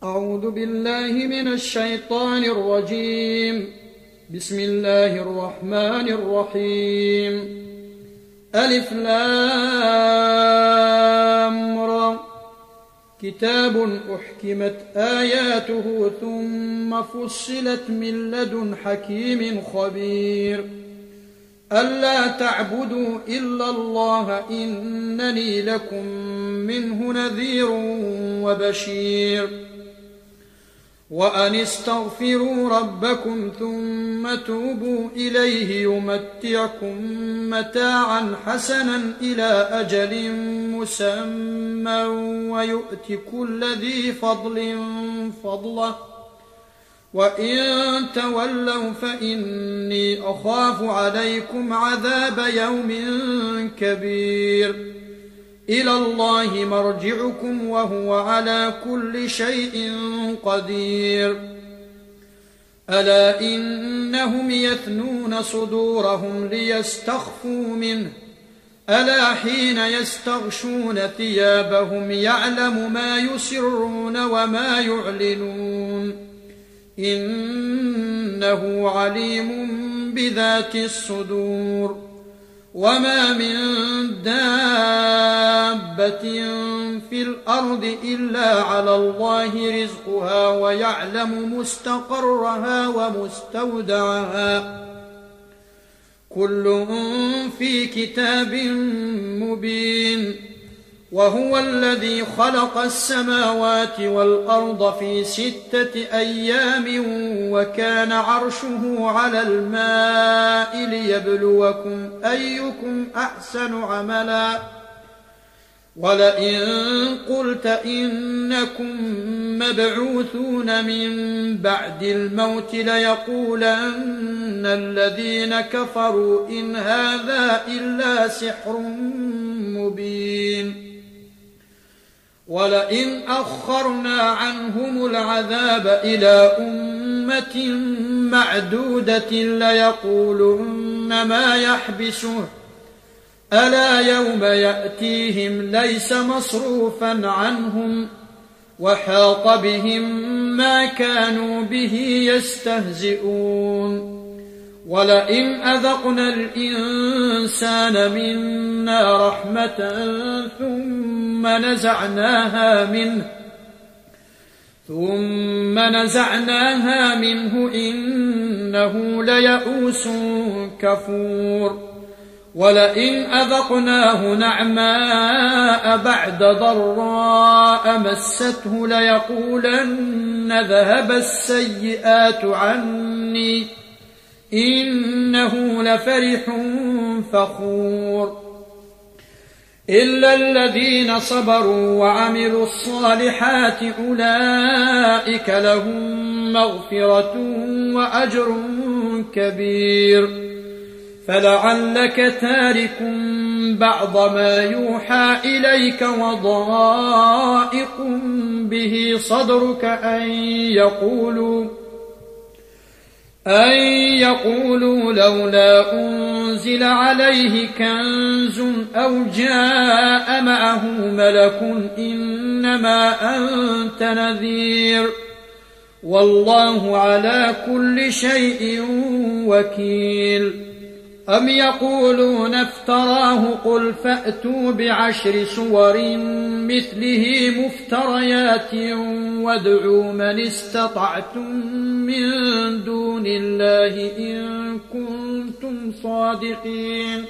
أعوذ بالله من الشيطان الرجيم. بسم الله الرحمن الرحيم. ألف لام را. كتاب أحكمت آياته ثم فصلت من لدن حكيم خبير. ألا تعبدوا إلا الله إنني لكم منه نذير وبشير. وأن استغفروا ربكم ثم توبوا إليه يمتعكم متاعا حسنا إلى أجل مسمى ويؤت كل ذي فضل فضله وإن تولوا فإني أخاف عليكم عذاب يوم كبير. إلى الله مرجعكم وهو على كل شيء قدير. ألا إنهم يثنون صدورهم ليستخفوا منه ألا حين يستغشون ثيابهم يعلم ما يسرون وما يعلنون إنه عليم بذات الصدور. وما من دابة في الأرض إلا على الله رزقها ويعلم مستقرها ومستودعها كل في كتاب مبين. وهو الذي خلق السماوات والأرض في 6 أيام وكان عرشه على الماء ليبلوكم أيكم أحسن عملا. ولئن قلت إنكم مبعوثون من بعد الموت ليقولن الذين كفروا إن هذا إلا سحر مبين. ولئن أخرنا عنهم العذاب إلى أمة معدودة ليقولن ما يحبسه ألا يوم يأتيهم ليس مصروفا عنهم وحاق بهم ما كانوا به يستهزئون. ولئن أذقنا الإنسان منا رحمة ثم نزعناها منه إنه ليئوس كفور. ولئن أذقناه نعماء بعد ضراء مسته ليقولن ذهب السيئات عني إنه لفرح فخور. إلا الذين صبروا وعملوا الصالحات أولئك لهم مغفرة وأجر كبير. فلعلك تارك بعض ما يوحى إليك وضائق به صدرك أن يقولوا لولا أنزل عليه كنز أو جاء معه ملك إنما أنت نذير والله على كل شيء وكيل. أم يقولون افتراه قل فأتوا ب10 سور مثله مفتريات وادعوا من استطعتم من دون الله إن كنتم صادقين.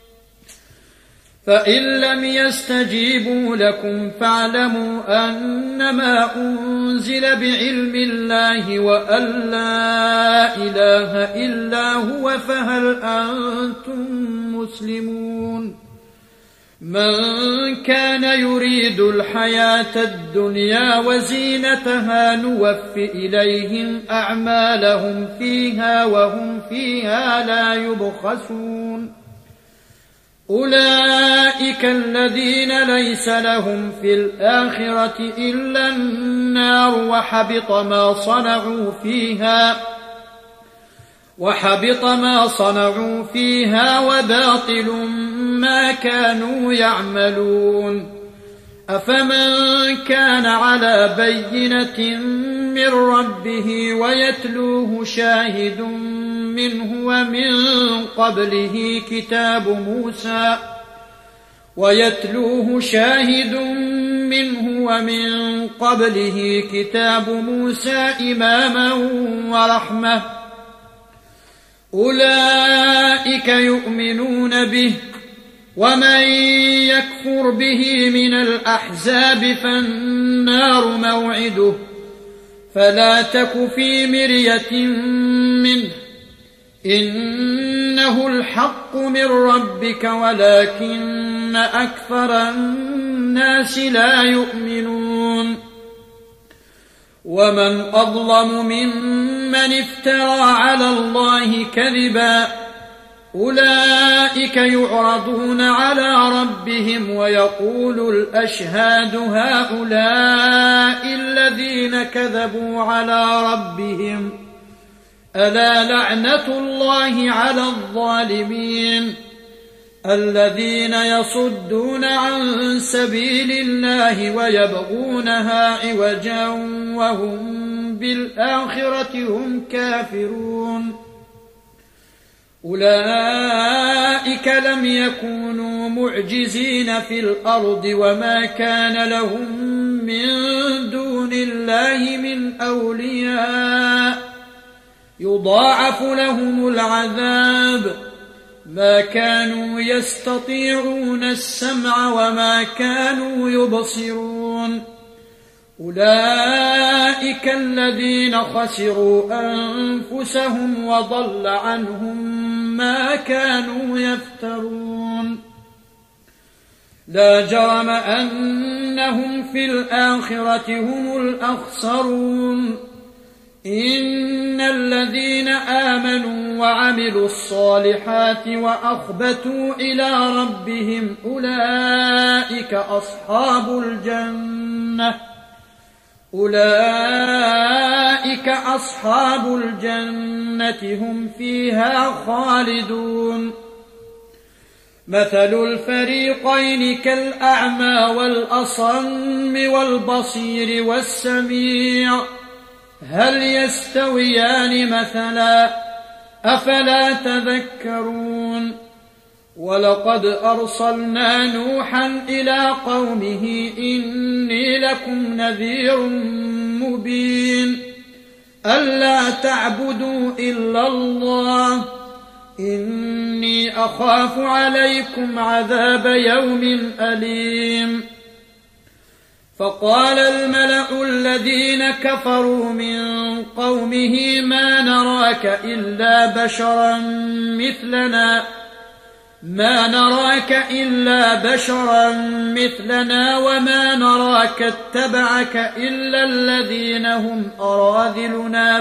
فإن لم يستجيبوا لكم فاعلموا أنما أنزل بعلم الله وأن لا إله إلا هو فهل أنتم مسلمون. من كان يريد الحياة الدنيا وزينتها نوف إليهم أعمالهم فيها وهم فيها لا يبخسون. أولئك الذين ليس لهم في الآخرة إلا النار وحبط ما صنعوا فيها وباطل ما كانوا يعملون. أفمن كان على بينة من ربه ويتلوه شاهد منه ومن قبله كتاب موسى إماما ورحمة أولئك يؤمنون به ومن يكفر به من الأحزاب فالنار موعده فلا تك في مرية منه إنه الحق من ربك ولكن أكثر الناس لا يؤمنون ومن أظلم ممن افترى على الله كذبا أولئك يعرضون على ربهم ويقول الأشهاد هؤلاء الذين كذبوا على ربهم ألا لعنة الله على الظالمين الذين يصدون عن سبيل الله ويبغونها عوجا وهم بالآخرة هم كافرون أولئك لم يكونوا معجزين في الأرض وما كان لهم من دون الله من أولياء يضاعف لهم العذاب ما كانوا يستطيعون السمع وما كانوا يبصرون أولئك الذين خسروا أنفسهم وضل عنهم ما كانوا يفترون لا جرم أنهم في الآخرة هم الأخسرون إن الذين آمنوا وعملوا الصالحات وأخبتوا إلى ربهم أولئك أصحاب الجنة هم فيها خالدون مثل الفريقين كالأعمى والأصم والبصير والسميع هل يستويان مثلا أفلا تذكرون ولقد أرسلنا نوحا إلى قومه إني لكم نذير مبين ألا تعبدوا إلا الله إني أخاف عليكم عذاب يوم أليم فقال الملأ الذين كفروا من قومه ما نراك إلا بشرا مثلنا وما نراك اتبعك إلا الذين هم أراذلنا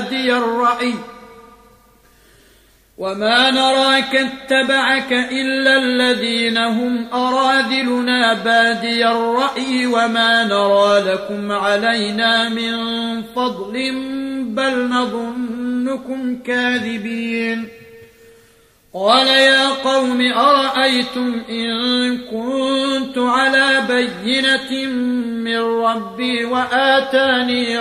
بادي الرأي وما نرى لكم علينا من فضل بل نظنكم كاذبين قال يا قوم أرأيتم إن كنت على بينة من ربي وآتاني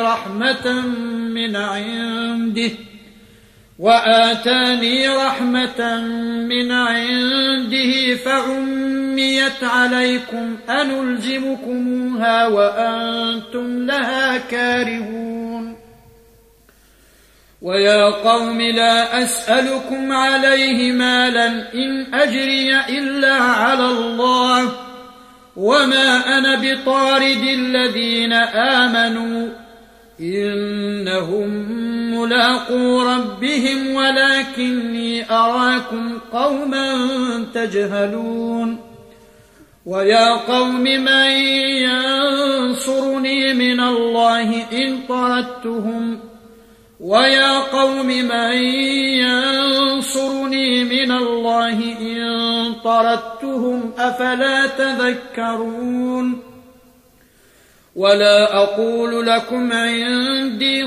رحمة من عنده فعميت عليكم أنلزمكموها وأنتم لها كارهون ويا قوم لا أسألكم عليه مالا إن أجري إلا على الله وما أنا بطارد الذين آمنوا إنهم ملاقو ربهم ولكني أراكم قوما تجهلون ويا قوم من ينصرني من الله إن طردتهم أفلا تذكرون ولا أقول لكم عندي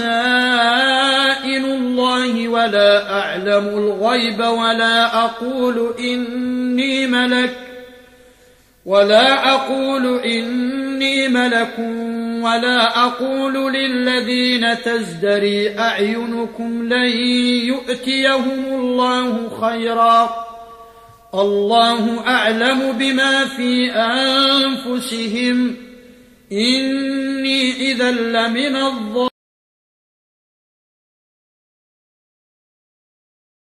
خزائن الله ولا أعلم الغيب ولا أقول إني ملك ولا أقول إني ملك ولا أقول للذين تزدري أعينكم لن يؤتيهم الله خيرا الله أعلم بما في أنفسهم إني إذا لمن الظالمين